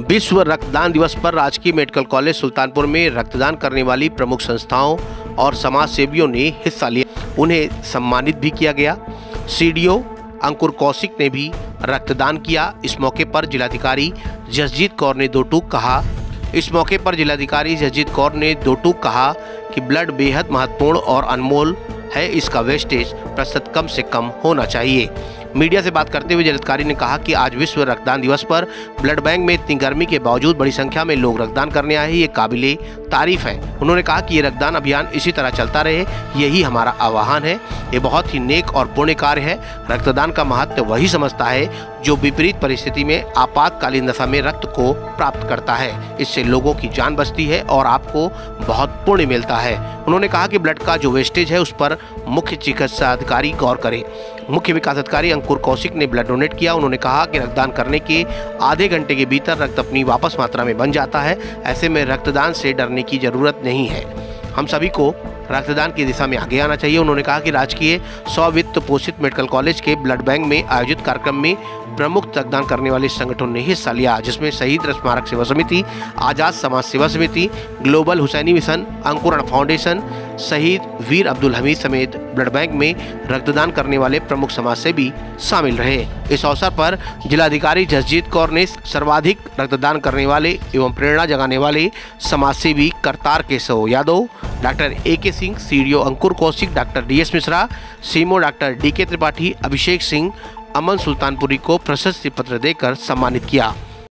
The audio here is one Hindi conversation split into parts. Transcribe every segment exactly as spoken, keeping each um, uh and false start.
विश्व रक्तदान दिवस पर राजकीय मेडिकल कॉलेज सुल्तानपुर में रक्तदान करने वाली प्रमुख संस्थाओं और समाज सेवियों ने हिस्सा लिया। उन्हें सम्मानित भी किया गया। सीडीओ अंकुर कौशिक ने भी रक्तदान किया। इस मौके पर जिलाधिकारी जसजीत कौर ने दो टूक कहा इस मौके पर जिलाधिकारी जसजीत कौर ने दो टूक कहा कि ब्लड बेहद महत्वपूर्ण और अनमोल है, इसका वेस्टेज प्रतिशत कम से कम होना चाहिए। मीडिया से बात करते हुए जिलाधिकारी ने कहा कि आज विश्व रक्तदान दिवस पर ब्लड बैंक में इतनी गर्मी के बावजूद बड़ी संख्या में लोग रक्तदान करने आए हैं, ये काबिले तारीफ है। उन्होंने कहा कि ये रक्तदान अभियान इसी तरह चलता रहे, यही हमारा आह्वान है। ये बहुत ही नेक और पुण्य कार्य है। रक्तदान का महत्व वही समझता है जो विपरीत परिस्थिति में आपातकालीन दशा में रक्त को प्राप्त करता है। इससे लोगों की जान बचती है और आपको बहुत पुण्य मिलता है। उन्होंने कहा कि ब्लड का जो वेस्टेज है उस पर मुख्य चिकित्सा अधिकारी गौर करें। मुख्य विकास अधिकारी अंकुर कौशिक ने ब्लड डोनेट किया। उन्होंने कहा कि रक्तदान करने के आधे घंटे के भीतर रक्त अपनी वापस मात्रा में बन जाता है। ऐसे में रक्तदान से डरने की जरूरत नहीं है। हम सभी को रक्तदान की दिशा में आगे आना चाहिए। उन्होंने कहा कि राजकीय स्व-वित्त पोषित मेडिकल कॉलेज के ब्लड बैंक में आयोजित कार्यक्रम में प्रमुख रक्तदान करने वाले संगठनों ने हिस्सा लिया, जिसमें शहीद स्मारक सेवा समिति, आजाद Samaj Sewa Samiti, global Hussaini mission, Ankuran foundation, शहीद वीर अब्दुल हमीद समेत ब्लड बैंक में रक्तदान करने वाले प्रमुख समाज सेवी शामिल रहे। इस अवसर पर जिलाधिकारी जसजीत कौर ने सर्वाधिक रक्तदान करने वाले एवं प्रेरणा जगाने वाले समाज सेवी Kartar Keshav Yadav, doctor A K Singh, CDO Ankur Kaushik, doctor D S Mishra, CMO doctor D K Tripathi, Abhishek Singh, अमन सुल्तानपुरी को प्रशस्ति पत्र देकर सम्मानित किया।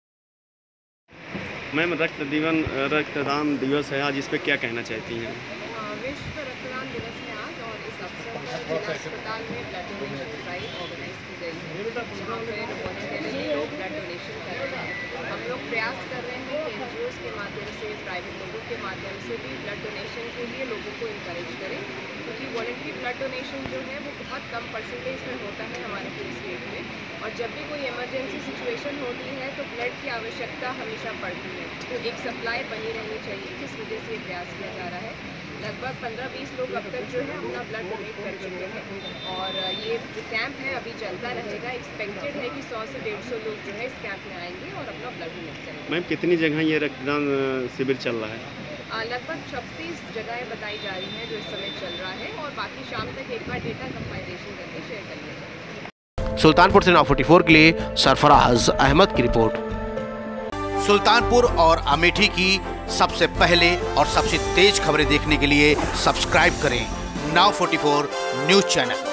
मैम, रक्त दिवन रक्तदान दिवस है आज, इस पे क्या कहना चाहती हैं? विश्व रक्तदान दिवस है आज और इस अवसर पर जिला अस्पताल में ब्लड डोनेशन ड्राइव ऑर्गेनाइज की गई है, जहाँ पे वॉलंटियरली लोग ब्लड डोनेशन कर रहे हैं। हम लोग प्रयास कर रहे हैं कि एनजीओज़ के माध्यम से, प्राइवेट लोगों के माध्यम से भी ब्लड डोनेशन के लिए लोगों को इंकरेज करें, क्योंकि वॉलंटरी ब्लड डोनेशन जो है वो बहुत कम परसेंटेज में होता है हमारे पूरे स्टेट में, और जब भी कोई इमरजेंसी सिचुएशन होती है तो ब्लड की आवश्यकता हमेशा पड़ती है। तो एक सप्लाई बनी रहनी चाहिए, जिस वजह से ये प्रयास किया जा रहा है। लगभग पंद्रह बीस लोग अब तक जो है अपना ब्लड डोनेट कर चुके हैं और ये जो कैंप है अभी चलता रहेगा। एक्सपेक्टेड है कि सौ से डेढ़ सौ लोग जो है इस कैंप में आएंगे और अपना ब्लड डोनेट करेंगे। मैम, कितनी जगह ये रक्तदान शिविर चल रहा है? लगभग छत्तीस जगहें बताई जा रही हैं जो इस समय चल रहा है, और बाकी शाम तक एक बार डेटा कंपाइलेशन करके शेयर कर लेंगे। सुल्तानपुर से नाउ चौवालीस के लिए सरफराज अहमद की रिपोर्ट। सुल्तानपुर और अमेठी की सबसे पहले और सबसे तेज खबरें देखने के लिए सब्सक्राइब करें नाउ चौवालीस न्यूज चैनल।